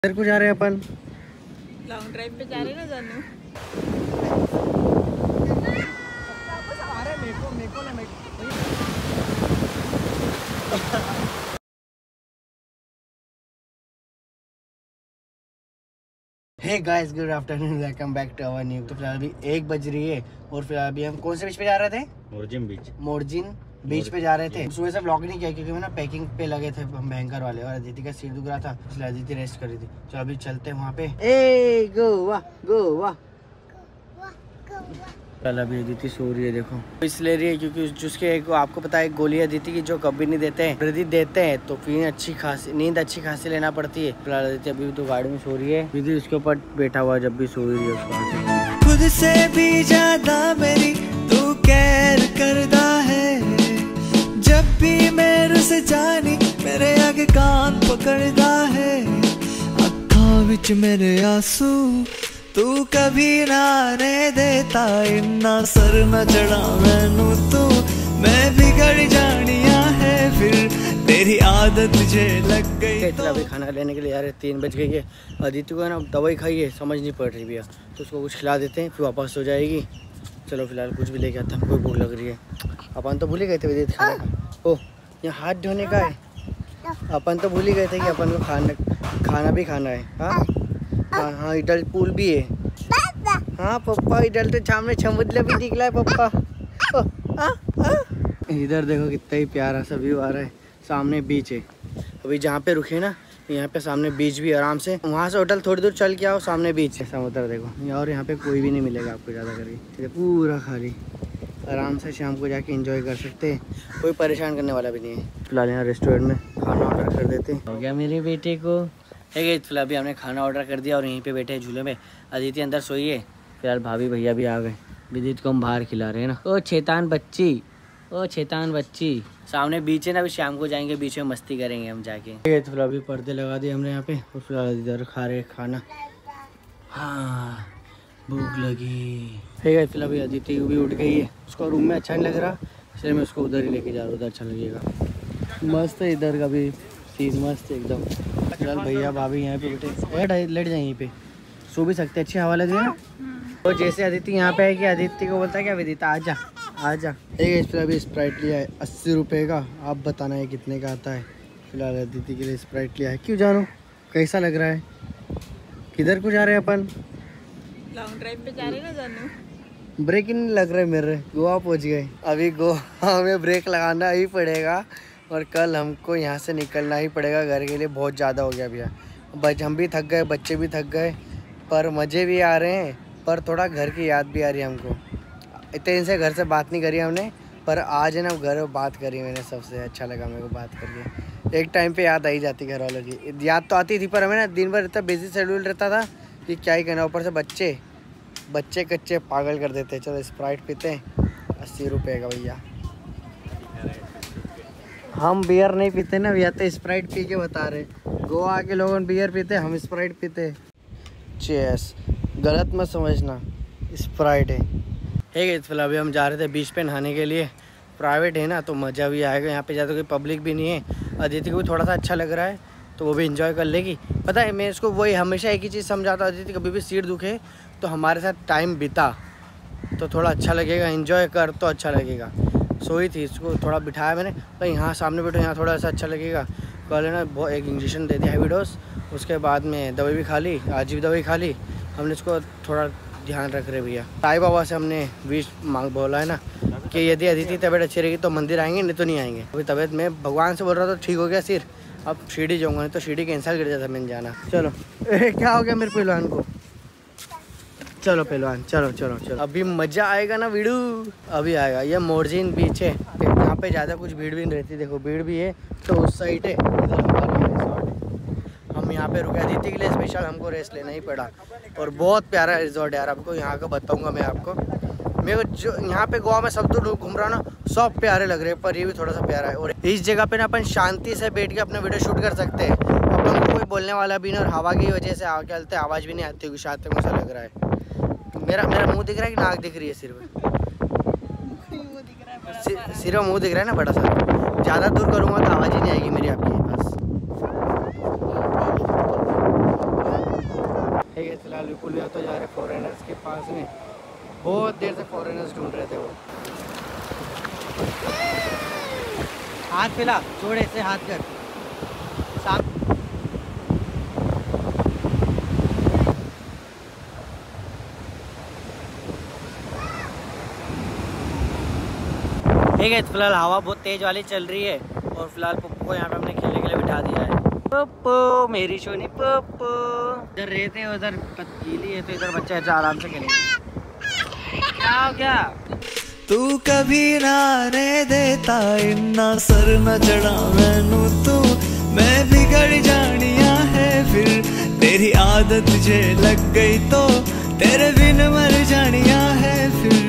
इधर को जा रहे हैं अपन, लॉन्ग ड्राइव पे जा रहे हैं ना जानू। Hey guys, good afternoon, welcome back to our new. तो फिलहाल अभी 1 बज रही है और फिलहाल अभी हम कौन से बीच पे जा रहे थे? मोरजिन बीच पे जा रहे थे। सुबह से व्लॉग नहीं किया क्योंकि मैं ना पैकिंग पे लगे थे हम भयंकर वाले, और अदिति का सिर दुख रहा था इसलिए अदिति रेस्ट कर रही थी। चलो अभी चलते हैं वहाँ पे। ए गोवा गोवा। कल अभी अदिति सो रही है, देखो इसलिए रही है क्योंकि जिसके आपको पता है गोली अदिति की जो कभी नहीं देते हैं, यदि देते हैं तो फिर नींद अच्छी खासी लेना पड़ती है। फिलहाल अदिति अभी तो गाड़ी में सो रही है, दीदी उसके ऊपर बैठा हुआ जब भी सो रही है उसको। खुद से भी ज्यादा मेरी तू कैर करदा है, जब भी मेरे से जानी मेरे आगे कान पकड़दा है, अखा विच मेरे आंसू तू कभी ना आने देता, इन्ना सर न चढ़ा मैनू तू, मैं बिगड़ जानिया है फिर तेरी आदत मुझे लग गई। तो अभी खाना लेने के लिए यार 3 बज गई है। अदिति को है ना दवाई खाई है, समझ नहीं पड़ रही भैया, तो उसको कुछ खिला देते हैं फिर वापस हो जाएगी। चलो फिलहाल कुछ भी लेके आता, हमको भूख लग रही है। अपन तो भूल ही गए थे विदित खाने का। ओह यहाँ हाथ धोने का है, अपन तो भूल ही गए थे कि अपन को खाना भी खाना है। हाँ हाँ इधर पूल भी है। हाँ पप्पा इधर तो सामने समुद्र भी निकला है पप्पा। इधर देखो कितना ही प्यारा सा व्यू आ रहा है, सामने बीच है। अभी जहाँ पे रुके ना यहाँ पे सामने बीच भी आराम से, वहाँ से होटल थोड़ी दूर चल के आओ, सामने बीच है, समुद्र देखो। और यहाँ पे कोई भी नहीं मिलेगा आपको ज़्यादा करके, पूरा खाली, आराम से शाम को जाके एंजॉय कर सकते हैं, कोई परेशान करने वाला भी नहीं है। फिलहाल यहाँ रेस्टोरेंट में खाना ऑर्डर कर देते हैं। हो गया मेरे बेटे को। फिलहाल अभी हमने खाना ऑर्डर कर दिया और यहीं पे बैठे हैं झूले में। अदिति अंदर सोई है, फिलहाल भाभी भैया भी आ गए। विदित को हम बाहर खिला रहे हैं ना। ओ शैतान बच्ची, ओ शैतान बच्ची। सामने बीच है ना, अभी शाम को जाएंगे बीच में, मस्ती करेंगे हम जाके। तो फिलहाल अभी पर्दे लगा दिए हमने यहाँ पे, और फिलहाल इधर खा रहे खाना। हाँ भूख लगी है। फिलहाल अभी अदिति भी उठ गई है, उसको रूम में अच्छा नहीं लग रहा इसलिए मैं उसको उधर ही लेके जा रहा हूँ, उधर अच्छा लगेगा। मस्त है इधर का भी सीन, मस्त एकदम। फिलहाल भैया भाभी यहाँ पे बैठे, लेट जाए यहीं पे, सो भी सकते, अच्छी हवा लग रही है ना। तो जैसे अदिति यहाँ पे है कि अदिति को बोलता है क्या विदिता आजा आजा। फिर अभी स्प्राइट लिया है 80 रुपये का, आप बताना है कितने का आता है। फिलहाल अदिति के लिए स्प्राइट लिया है। क्यों जानू कैसा लग रहा है? किधर को जा रहे हैं अपन? लॉन्ग ड्राइव पे जा रहे हैं ना जानू। ब्रेक ही नहीं लग रहा है मेरे, गोवा पहुँच गए। अभी गोवा में ब्रेक लगाना ही पड़ेगा और कल हमको यहाँ से निकलना ही पड़ेगा घर के लिए, बहुत ज़्यादा हो गया भैया। हम भी थक गए, बच्चे भी थक गए, पर मज़े भी आ रहे हैं, पर थोड़ा घर की याद भी आ रही है हमको। इतने दिन से घर से बात नहीं करी हमने, पर आज है ना घर बात करी मैंने, सबसे अच्छा लगा मेरे को बात करके। एक टाइम पे याद आ ही जाती घर वालों की, याद तो आती थी पर हमें ना दिन भर इतना बिजी शेड्यूल रहता था कि क्या ही कहना। ऊपर से बच्चे कच्चे पागल कर देते। चलो स्प्राइट पीते हैं, 80 रुपये का भैया। हम बियर नहीं पीते ना भैया, तो स्प्राइट पी के बता रहे। गोवा के लोगों बियर पीते, हम स्प्राइट पीते। चीयर्स, गलत मत समझना, स्प्राइट है। फिलहाल अभी हम जा रहे थे बीच पे नहाने के लिए, प्राइवेट है ना तो मज़ा भी आएगा। यहाँ पे ज़्यादा कोई पब्लिक भी नहीं है। अदिति को भी थोड़ा सा अच्छा लग रहा है तो वो भी इंजॉय कर लेगी। पता है मैं इसको वही हमेशा एक ही चीज़ समझाता हूँ, अदिति कभी भी सिर दुखे तो हमारे साथ टाइम बिता तो थोड़ा अच्छा लगेगा, इंजॉय कर तो अच्छा लगेगा। सोई थी, इसको थोड़ा बिठाया मैंने, तो यहाँ सामने बैठो, यहाँ थोड़ा सा अच्छा लगेगा। कल है ना बहुत एक इंजेक्शन दे दिया हैवी डोज, उसके बाद में दवाई भी खा ली, आज भी दवाई खा ली। हमने इसको थोड़ा ध्यान रख रहे भैया। साई बाबा से हमने विश बोला है ना कि यदि अदिति तबीयत अच्छी रहेगी तो मंदिर आएंगे, नहीं तो नहीं आएंगे। अभी तबीयत में भगवान से बोल रहा था तो ठीक हो गया सिर, अब शिरडी जाऊँगा, नहीं तो शिरडी कैंसिल कर जाता मैंने जाना। चलो क्या हो गया मेरे पहलवान को? चलो पहलवान चलो चलो चलो, अभी मज़ा आएगा ना वीडू, अभी आएगा। ये मोरजिन बीच है, यहाँ पे ज़्यादा कुछ भीड़ भी नहीं रहती। देखो भीड़ भी है तो उस साइड है, इधर हमारा रिजॉर्ट है। हम यहाँ पे रुके, अदिति के लिए स्पेशल हमको रेस्ट लेना ही पड़ा। और बहुत प्यारा रिजॉर्ट है यार, आपको यहाँ का बताऊँगा मैं आपको। मेरे को जो यहाँ पे गोवा में सब तो लोग घूम रहा ना, सब प्यारे लग रहे हैं, पर ये भी थोड़ा सा प्यारा है। और इस जगह पे ना अपन शांति से बैठ के अपना वीडियो शूट कर सकते हैं, अपन को कोई बोलने वाला भी नहीं, और हवा की वजह से आगे चलते आवाज़ भी नहीं आती होगी शायद तक, मुझे लग रहा है। मेरा मुंह दिख रहा है कि नाक दिख रही है? सिर में मुंह दिख रहा है ना बड़ा सा। ज़्यादा दूर करूँगा तो आवाज़ ही नहीं आएगी मेरी आपकी। बस ठीक है, फिलहाल बिल्कुल या तो जा रहे फॉरेनर्स के पास में, बहुत देर से फॉरेनर्स ढूंढ रहे थे वो। हाथ फिला, जोड़े से हाथ कर साथ। ठीक है, फिलहाल हवा बहुत तेज वाली चल रही है और फिलहाल पप्पू को यहाँ पे हमने खेलने के लिए बिठा दिया है। पप्पू मेरी सोनी पप्पू, इधर रेत है उधर पतली है तो इधर बच्चे ऐसे आराम से खेलेंगे। क्या हो गया? तू कभी ना आने देता इन्ना सर न चढ़ा मैनू तू, मैं बिगड़ जानिया है फिर तेरी आदत जे लग गई तो तेरे बिन मर जानिया है फिर।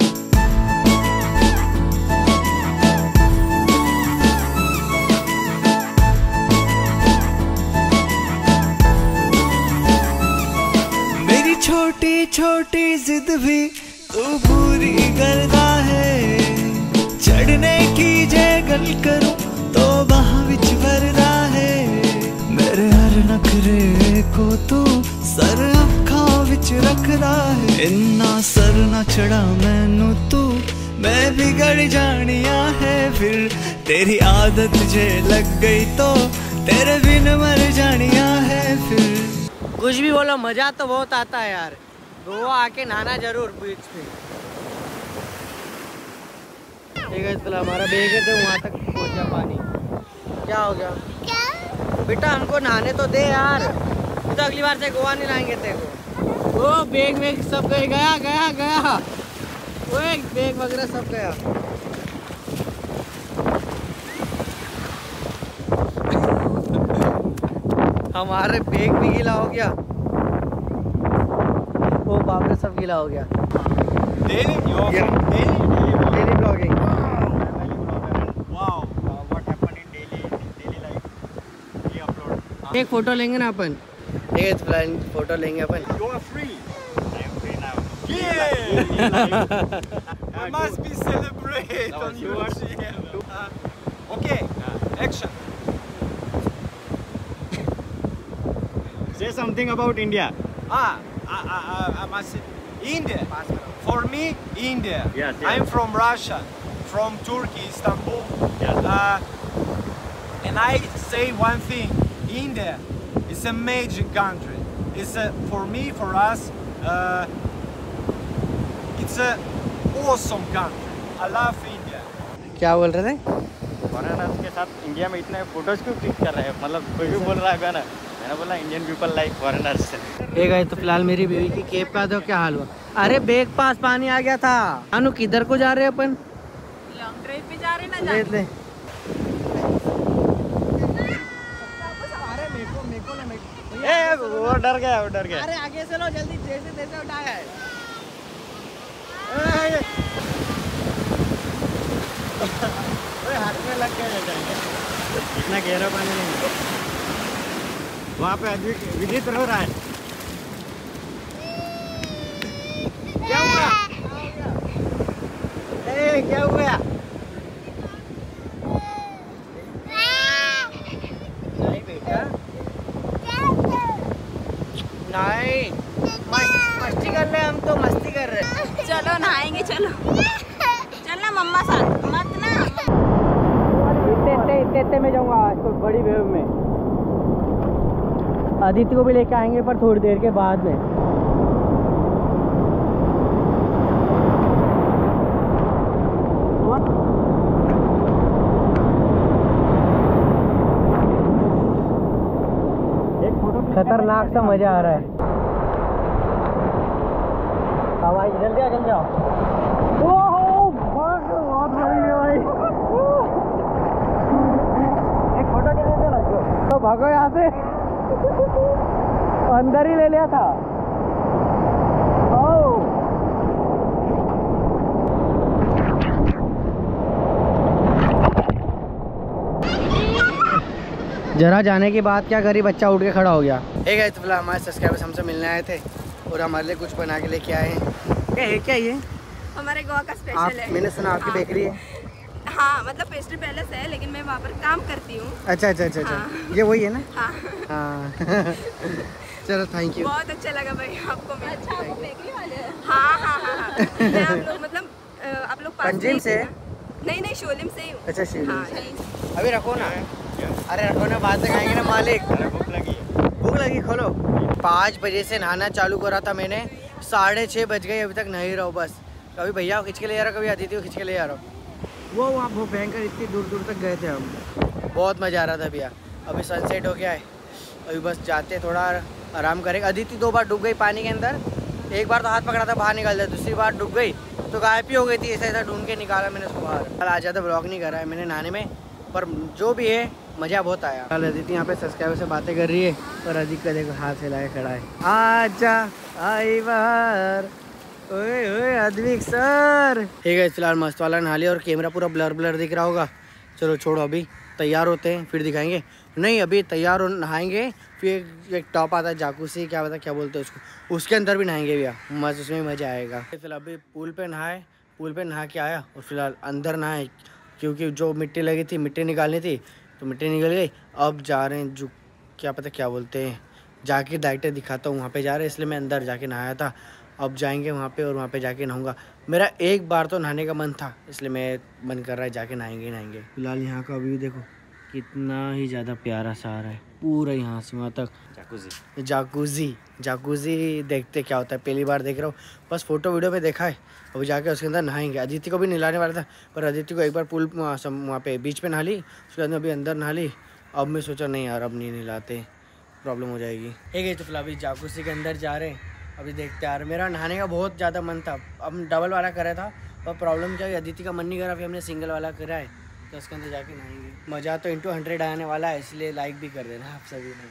छोटी छोटी जिद भी तू पूरी करता है, चढ़ने की जे गल करूं तो बाह विच भरदा है, मेरे हर नखरे को तू सर अखा विच रखदा है, इन्ना सर न चढ़ा मैनू तू, मैं बिगड़ जानिया है फिर तेरी आदत जे लग गई तो तेरे बिन मर जानिया है फिर। कुछ भी बोलो, मजा तो बहुत आता है यार, गोवा आके नहाना जरूर बीच पे। ठीक है, चलो हमारा बैग है तो वहाँ तक पहुँच गया पानी। क्या हो गया? क्या? बेटा हमको नहाने तो दे यार, तो अगली बार से गोवा नहीं लाएंगे तेरे को। वो बैग वैग सब गया गया गया, वो बैग वगैरह सब गया। हमारे बैग भी गीला हो गया, वो बाप रे सब गीला हो गया। Daily blogging. Wow, what happened in daily life? We upload. एक फोटो लेंगे ना अपन, ठीक है फोटो लेंगे अपन। You are free. I am free now. Yeah. We must be celebrate on your channel. Okay, action. Say something about India. I must say India. For me, India. Yes, yes. I'm from Russia, from Turkey, Istanbul. Yes. And I say one thing: India is a magic country. It's for me, for us, it's a awesome country. I love India. क्या बोल रहे थे? Foreigners के साथ India में इतने photos क्यों click कर रहे हैं? मतलब कोई भी बोल रहा है ना, मैंने बोला इंडियन पीपल लाइक फॉरेनर्स। एक है तो फिलहाल मेरी बीवी की केप का तो क्या हाल हुआ? अरे बैग पास पानी आ गया था। अनु किधर को जा रहे हैं अपन? लॉन्ग ड्राइव पे जा रहे ना। देख ले। वो डर गया, वो डर गया। अरे आगे से लो जल्दी, जैसे तैसे उठाया है। हाथ में लग गया जाएंगे, इतना गहरा पानी नहीं। वहाँ पे आदमी विजिट हो रहा है। क्या हुआ? क्या हुआ? नहीं बेटा, नहीं मस्ती कर रहे, हम तो मस्ती कर रहे। चलो नहाएंगे, चलो चलना मम्मा साथ, मत ना। इतने में जाऊंगा आज तो बड़ी वेव में। आदित्य को भी लेके आएंगे पर थोड़ी देर के बाद में। खतरनाक सा मजा आ रहा है। हवाई जल्दी आ, जल्दी आओ। बहुत बड़ी है भाई। एक फोटो के लिए देना तो भागो यहाँ से। अंदर ही ले लिया था। जरा जाने के बाद क्या करी, बच्चा उठ के खड़ा हो गया। एक है तो फिलहाल हमारे सब्सक्राइबर्स हमसे मिलने आए थे और हमारे लिए कुछ बना के लेके आए हैं। क्या है, क्या ये? हमारे गोवा का स्पेशल है। मैंने सुना आपकी बेकरी है। हाँ मतलब पेस्ट्री पैलेस है, लेकिन मैं वहाँ पर काम करती हूँ। अच्छा अच्छा अच्छा अच्छा, ये वही है ना? हाँ हाँ चलो थैंक यू। बहुत अच्छा लगा भाई आपको मिल। अच्छा वो बेकरी वाले हैं। हाँ हाँ हाँ हाँ मैं आप लोग मतलब आप लोग पास पंजिम में से? ही थे ना? नहीं नहीं शोलिम से ही हूँ। अच्छा शिवलिंग हाँ से। यहीं से। अभी रखो ना, अरे रखो ना, बाद में खाएंगे ना मालिक। अरे भूख लगी है। भूख लगी, खोलो। 5 बजे से नहाना चालू करा था मैंने, 6:30 बज गए, अभी तक नहीं रहो बस। कभी भैया को खींच के ले जा रहा, कभी अदिति को खींच के ले जा रहा हूँ। वो वहाँ वो भयंकर इतनी दूर दूर तक गए थे हम, बहुत मज़ा आ रहा था भैया। अभी सनसेट हो गया है, अभी बस जाते थोड़ा आराम करेंगे। अदिति 2 बार डूब गई पानी के अंदर, एक बार तो हाथ पकड़ा था बाहर निकाल दिया, दूसरी बार डूब गई तो गायब ही हो गई थी। ऐसा ऐसा ढूंढ के निकाला मैंने उसको बाहर। कल आ जाता, ब्लॉग नहीं करा है मैंने नहाने में, पर जो भी है मज़ा बहुत आया। कल अदिति यहाँ पे सब्सक्राइबर से बातें कर रही है और अदिति का देखो हाथ हिलाए खड़ा है। आजा आई बाहर, ओए ओए अद्विक सर। ठीक है फिलहाल मस्त वाला नहा लिया और कैमरा पूरा ब्लर ब्लर दिख रहा होगा। चलो छोड़ो, अभी तैयार होते हैं फिर दिखाएंगे। नहीं अभी तैयार हो नहाएंगे, फिर एक टॉप आता है जाकूसी, क्या पता क्या बोलते हैं उसको, उसके अंदर भी नहाएंगे भैया, मस्त, उसमें मज़ा आएगा। फिलहाल अभी पूल पे नहाए, पूल पे नहा के आया और फिलहाल अंदर नहाए, क्योंकि जो मिट्टी लगी थी मिट्टी निकालनी थी तो मिट्टी निकल गई। अब जा रहे हैं जो क्या पता क्या बोलते हैं, जाके डायरेक्ट दिखाता हूँ, वहाँ पे जा रहे हैं, इसलिए मैं अंदर जाके नहाया था। अब जाएंगे वहाँ पे और वहाँ पे जाके नहाऊंगा। मेरा एक बार तो नहाने का मन था, इसलिए मैं मन कर रहा है जाके नहाएंगे नहाएंगे। फिलहाल यहाँ का व्यू देखो कितना ही ज़्यादा प्यारा सा आ रहा है, पूरा यहाँ से वहाँ तक। जाकूजी देखते क्या होता है, पहली बार देख रहा हूँ, बस फोटो वीडियो में देखा है। अभी जाके उसके अंदर नहाएंगे। अदिति को भी नहलाने वाला था, पर अदिति को एक बार पूल वहाँ पे बीच पे नहा ली, उसके बाद अभी अंदर नहा ली। अब मैं सोचा नहीं यार अब नहीं नहलाते, प्रॉब्लम हो जाएगी। ठीक है तो फिलहाल अभी जाकूसी के अंदर जा रहे हैं, अभी देखते यार। मेरा नहाने का बहुत ज़्यादा मन था, अब डबल वाला करा था, पर प्रॉब्लम क्या है अदिति का मन नहीं करा, फिर हमने सिंगल वाला करा है, तो उसके अंदर जाके नहाएंगे। मज़ा तो into 100 आने वाला है, इसलिए लाइक भी कर देना आप सभी ने।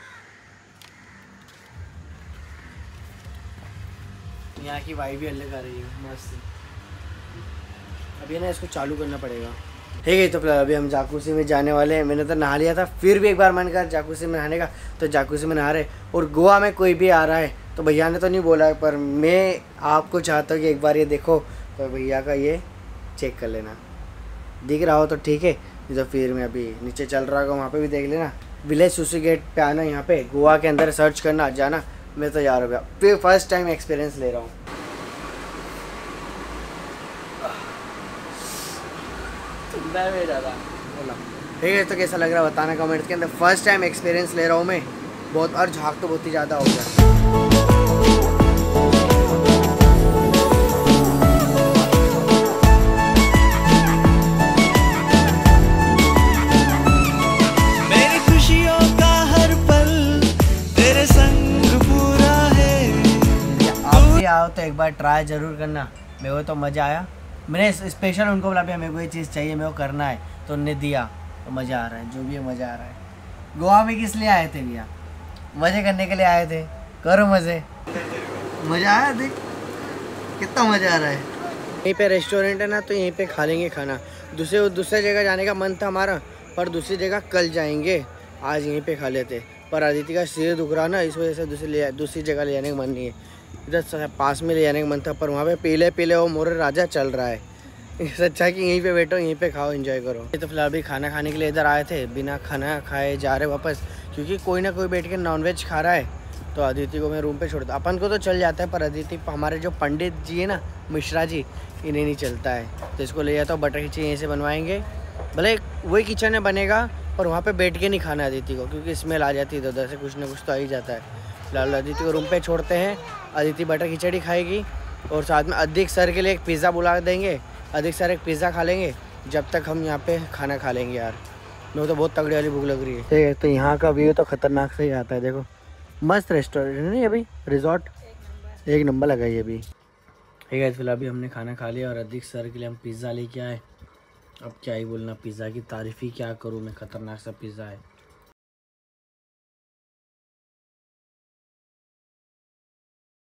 यहाँ की वाइब भी अलग आ रही है, मस्त। अभी ना इसको चालू करना पड़ेगा। ठीक है तो फिलहाल अभी हम जाकूसी में जाने वाले हैं। मैंने तो नहा लिया था, फिर भी एक बार मन कर जाकूसी में नहाने का, तो जाकूसी में नहा रहे। और गोवा में कोई भी आ रहा है तो भैया ने तो नहीं बोला है, पर मैं आपको चाहता हूँ कि एक बार ये देखो, तो भैया का ये चेक कर लेना, दिख रहा हो तो ठीक है, नहीं तो फिर मैं अभी नीचे चल रहा होगा वहाँ पे भी देख लेना। विलेज सुशी गेट पे आना, यहाँ पे गोवा के अंदर सर्च करना, जाना। मैं तो यार हो गया, फिर फर्स्ट टाइम एक्सपीरियंस ले रहा हूँ। ठीक है तो कैसा लग रहा है बताना कमेंट्स के अंदर। फर्स्ट टाइम एक्सपीरियंस ले रहा हूँ मैं बहुत, और झाग तो बहुत ही ज़्यादा हो गया। मेरी खुशियों का हर पल तेरे संग पूरा है। आप भी आओ तो एक बार ट्राई जरूर करना, मेरे को तो मज़ा आया। मैंने स्पेशल उनको बोला भैया मेरे को ये चीज़ चाहिए, मेरे को करना है, तो उनने दिया, तो मज़ा आ रहा है, जो भी है मज़ा आ रहा है। गोवा में किस लिए आए थे भैया? मज़े करने के लिए आए थे, करो मज़े। मज़ा आया, देख कितना मज़ा आ रहा है। यहीं पे रेस्टोरेंट है ना, तो यहीं पे खा लेंगे खाना। दूसरे जगह जाने का मन था हमारा, पर दूसरी जगह कल जाएंगे, आज यहीं पे खा लेते। पर अदिति का सिर दुख रहा ना, इस वजह से दूसरी जगह ले जाने का मन नहीं है। इधर पास में ले जाने का मन था, पर वहाँ पे पीले पीले वो मोर राजा चल रहा है। इससे अच्छा कि यहीं पे बैठो, यहीं पे खाओ, एंजॉय करो। ये तो फिलहाल अभी खाना खाने के लिए इधर आए थे, बिना खाना खाए जा रहे वापस, क्योंकि कोई ना कोई बैठ के नॉनवेज खा रहा है। तो अदिति को मैं रूम पे छोड़ता, अपन को तो चल जाता है, पर अदिति हमारे जो पंडित जी है ना, मिश्रा जी, इन्हें नहीं चलता है, तो इसको ले जाता हूँ। बटर खिचड़ी यहीं से बनवाएंगे, भले वही किचन में बनेगा, पर वहाँ पे बैठ के नहीं खाना अदिति को, क्योंकि स्मेल आ जाती है, इधर से कुछ ना कुछ तो आ ही जाता है। फिलहाल अदिति को रूम पे छोड़ते हैं, अदिति बटर खिचड़ी खाएगी और साथ में अधिक सर के लिए एक पिज़्ज़ा बुला देंगे, अधिक सर एक पिज़्ज़ा खा लेंगे, जब तक हम यहाँ पे खाना खा लेंगे। यार मेरे को तो बहुत तगड़ी वाली भूख लग रही है। ठीक है तो यहाँ का व्यू तो खतरनाक से ही आता है, देखो मस्त रेस्टोरेंट है नहीं अभी, रिजॉर्ट एक नंबर लगा है अभी। ठीक है फिलहाल अभी हमने खाना खा लिया और अधिक सर के लिए हम पिज़्ज़ा लेके आए। अब क्या ही बोलना, पिज़्ज़ा की तारीफ़ ही क्या करूँ मैं, खतरनाक सा पिज़्ज़ा है।